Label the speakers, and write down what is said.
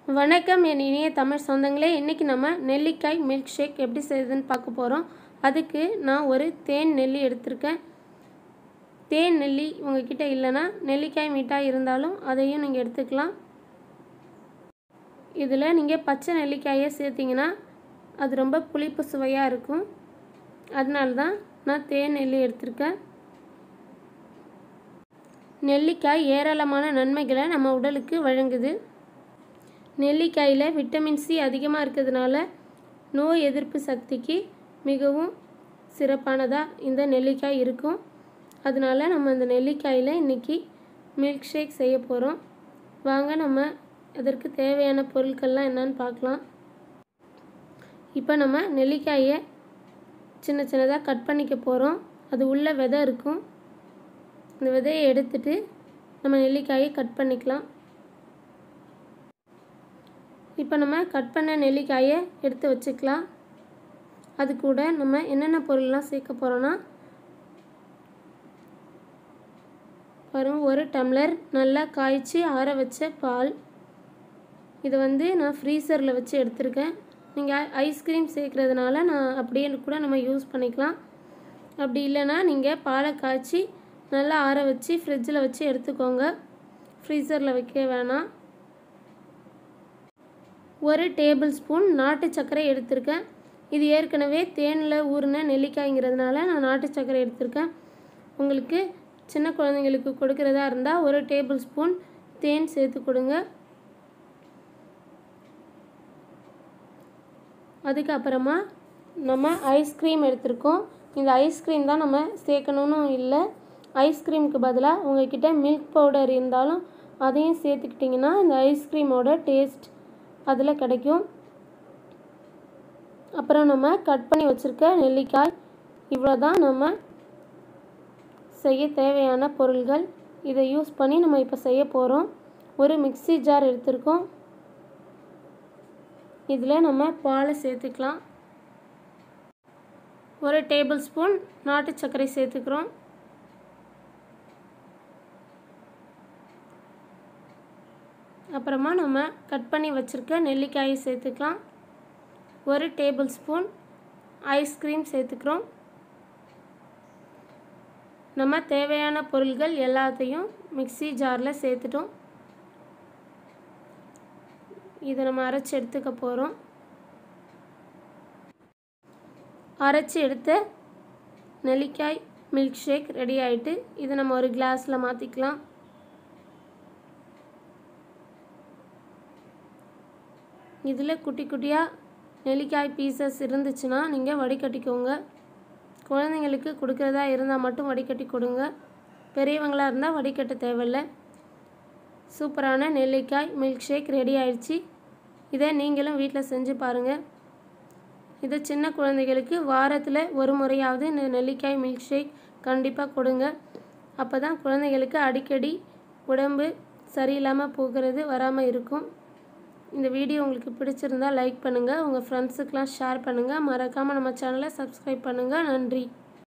Speaker 1: வணக்கம் என் இனிய தமிழ் சொந்தங்களே. இன்றைக்கி நம்ம நெல்லிக்காய் மில்க் ஷேக் எப்படி செய்யுதுன்னு பார்க்க போகிறோம். அதுக்கு நான் ஒரு தேன் நெல்லி எடுத்திருக்கேன். தேன் நெல்லி உங்ககிட்ட இல்லைன்னா நெல்லிக்காய் மிட்டாய் இருந்தாலும் அதையும் நீங்கள் எடுத்துக்கலாம். இதில் நீங்கள் பச்சை நெல்லிக்காயை சேர்த்திங்கன்னா அது ரொம்ப புளிப்பு சுவையாக இருக்கும். அதனால தான் நான் தேன் நெல்லி எடுத்திருக்கேன். நெல்லிக்காய் ஏராளமான நன்மைகளை நம்ம உடலுக்கு வழங்குது. நெல்லிக்காயில் விட்டமின் சி அதிகமாக இருக்கிறதுனால நோய் எதிர்ப்பு சக்திக்கு மிகவும் சிறப்பானதாக இந்த நெல்லிக்காய் இருக்கும். அதனால் நம்ம இந்த நெல்லிக்காயில் இன்றைக்கி மில்க் ஷேக் செய்ய போகிறோம். வாங்க நம்ம அதற்கு தேவையான பொருட்கள்லாம் என்னன்னு பார்க்கலாம். இப்போ நம்ம நெல்லிக்காயை சின்ன சின்னதாக கட் பண்ணிக்க போகிறோம். அது உள்ள விதை இருக்கும். இந்த விதையை எடுத்துட்டு நம்ம நெல்லிக்காயை கட் பண்ணிக்கலாம். இப்போ நம்ம கட் பண்ண நெல்லிக்காயை எடுத்து வச்சுக்கலாம். அது கூட நம்ம என்னென்ன பொருள்லாம் சேர்க்க போகிறோன்னா, ஒரு டம்ளர் நல்லா காய்ச்சி ஆற வச்ச பால். இதை நான் ஃப்ரீசரில் வச்சு எடுத்திருக்கேன். நீங்கள் ஐஸ்கிரீம் சேர்க்குறதுனால நான் அப்படியே கூட நம்ம யூஸ் பண்ணிக்கலாம். அப்படி இல்லைன்னா நீங்கள் பாலை காய்ச்சி நல்லா ஆற வச்சு ஃப்ரிட்ஜில் வச்சு எடுத்துக்கோங்க. ஃப்ரீசரில் வைக்க வேணாம். ஒரு டேபிள் ஸ்பூன் நாட்டு சர்க்கரை எடுத்திருக்கேன். இது ஏற்கனவே தேனில் ஊறின நெல்லிக்காய்ங்கிறதுனால நான் நாட்டு சர்க்கரை எடுத்திருக்கேன். உங்களுக்கு சின்ன குழந்தைங்களுக்கு கொடுக்குறதா இருந்தால் ஒரு டேபிள் ஸ்பூன் தேன் சேர்த்து கொடுங்க. அதுக்கப்புறமா நம்ம ஐஸ்கிரீம் எடுத்திருக்கோம். இந்த ஐஸ்கிரீம் தான் நம்ம சேர்க்கணுன்னு இல்லை. ஐஸ்கிரீமுக்கு பதிலாக உங்கள்கிட்ட மில்க் பவுடர் இருந்தாலும் அதையும் சேர்த்துக்கிட்டிங்கன்னா இந்த ஐஸ்கிரீமோட டேஸ்ட் அதில் கிடைக்கும். அப்புறம் நம்ம கட் பண்ணி வச்சுருக்க நெல்லிக்காய். இவ்வளோ தான் நம்ம செய்ய தேவையான பொருள்கள். இதை யூஸ் பண்ணி நம்ம இப்போ செய்ய போகிறோம். ஒரு மிக்ஸி ஜார் எடுத்திருக்கோம். இதில் நம்ம பாலை சேர்த்துக்கலாம். ஒரு டேபிள் ஸ்பூன் நாட்டு சர்க்கரை சேர்த்துக்கிறோம். அப்புறமா நம்ம கட் பண்ணி வச்சுருக்க நெல்லிக்காயை சேர்த்துக்கலாம். ஒரு டேபிள் ஸ்பூன் ஐஸ்கிரீம் சேர்த்துக்கிறோம். நம்ம தேவையான பொருள்கள் எல்லாத்தையும் மிக்ஸி ஜாரில் சேர்த்துட்டோம். இதை நம்ம அரைச்சி எடுத்துக்க போகிறோம். அரைச்சி எடுத்த நெல்லிக்காய் மில்க் ஷேக் ரெடி ஆகிட்டு இதை நம்ம ஒரு கிளாஸில் மாற்றிக்கலாம். இதில் குட்டி குட்டியாக நெல்லிக்காய் பீசஸ் இருந்துச்சுன்னா நீங்கள் வடிகட்டிக்கோங்க. குழந்தைங்களுக்கு கொடுக்குறதா இருந்தால் மட்டும் வடிகட்டி கொடுங்க. பெரியவங்களாக இருந்தால் வடிகட்ட தேவையில்லை. சூப்பரான நெல்லிக்காய் மில்க் ஷேக் ரெடி ஆயிடுச்சு. இதை நீங்களும் வீட்டில் செஞ்சு பாருங்கள். இதை சின்ன குழந்தைகளுக்கு வாரத்தில் ஒரு முறையாவது இந்த நெல்லிக்காய் மில்க் ஷேக் கண்டிப்பாக கொடுங்க. அப்போ தான் குழந்தைகளுக்கு அடிக்கடி உடம்பு சரியில்லாமல் போகிறது வராமல் இருக்கும். இந்த வீடியோ உங்களுக்கு பிடிச்சிருந்தால் லைக் பண்ணுங்கள். உங்கள் ஃப்ரெண்ட்ஸுக்கெலாம் ஷேர் பண்ணுங்கள். மறக்காமல் நம்ம சேனலை சப்ஸ்கிரைப் பண்ணுங்கள். நன்றி.